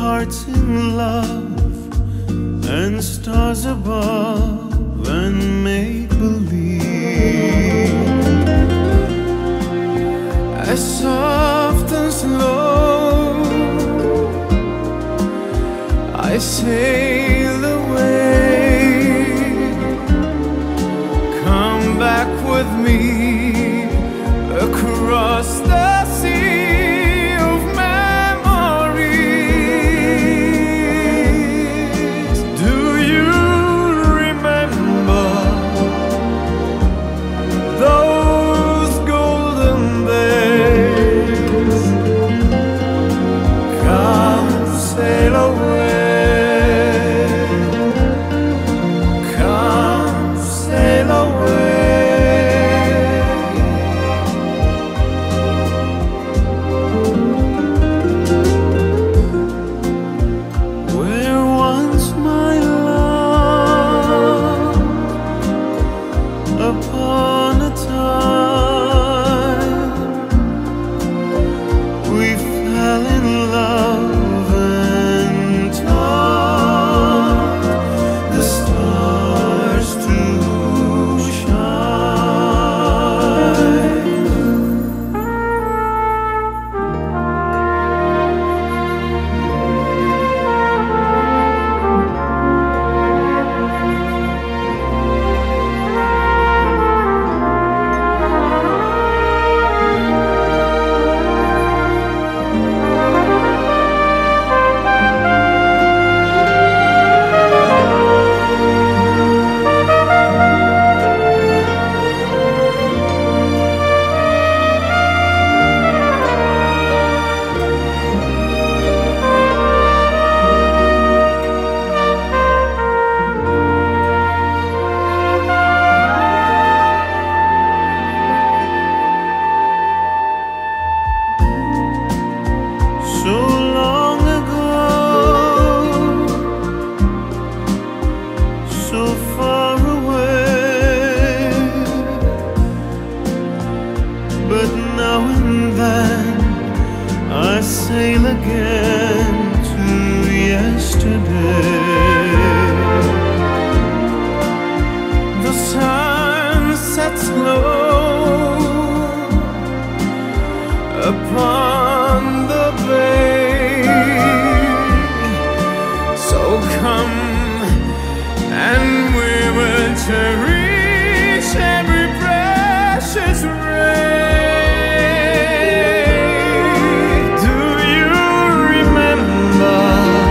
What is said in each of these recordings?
hearts in love and stars above and make believe. As soft and slow I sail away. Come back with me across the sea of memories. Do you remember those golden days? Come sail away, come sail away. Upon a time we fell in love and taught the stars to so long ago, so far away, but now and then I sail again to yesterday. The sun sets low upon the bay, so come and we will cherish every precious ray. Do you remember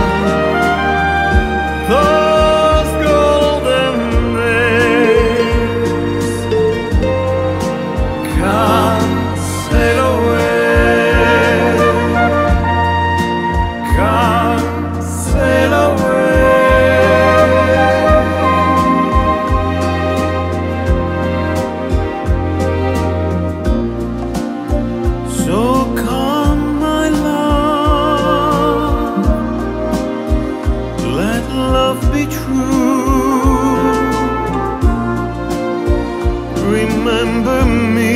those golden days? Come sail away, come sail away. So come, my love, let love be true. Remember me